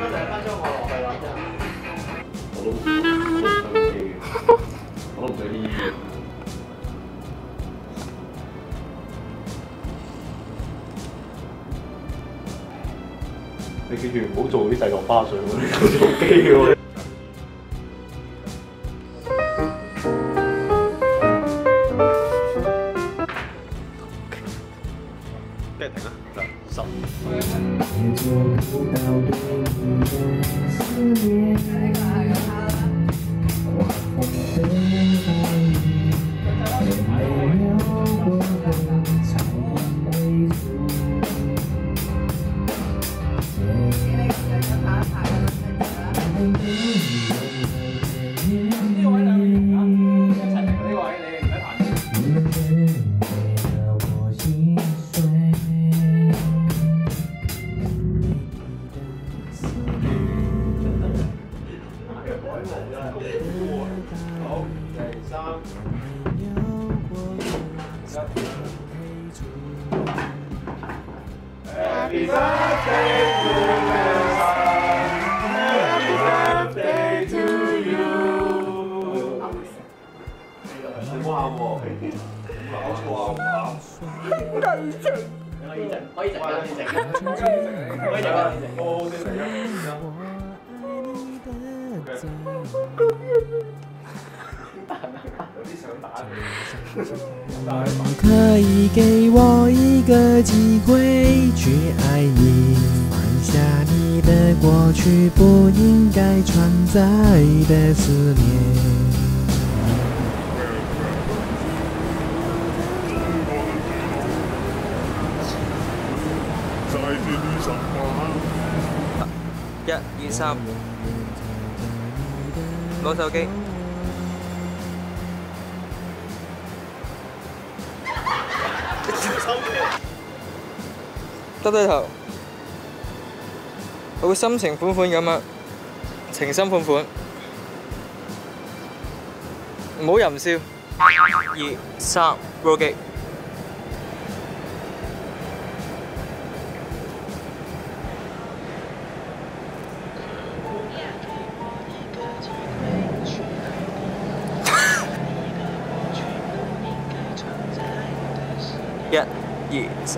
我都唔對呢啲。你記住唔好做啲製作花絮喎，你做機喎。跟住停啦，嗱Happy birthday to Happy birthday to you。你唔好喊喎，搞錯啊！唔喊。藝情。可以靜，可以靜，可以靜，可以靜啊！我先嚟啊！ 你可以给我一个机会去爱你，放下你的过去，不应该存在的思念。 1、2、3，攞手機。低低頭，我會深情款款咁啊，情深款款，唔好淫笑。2、3，roll 機。1、2、3。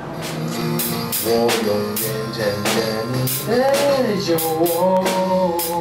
我永远牵着你的手，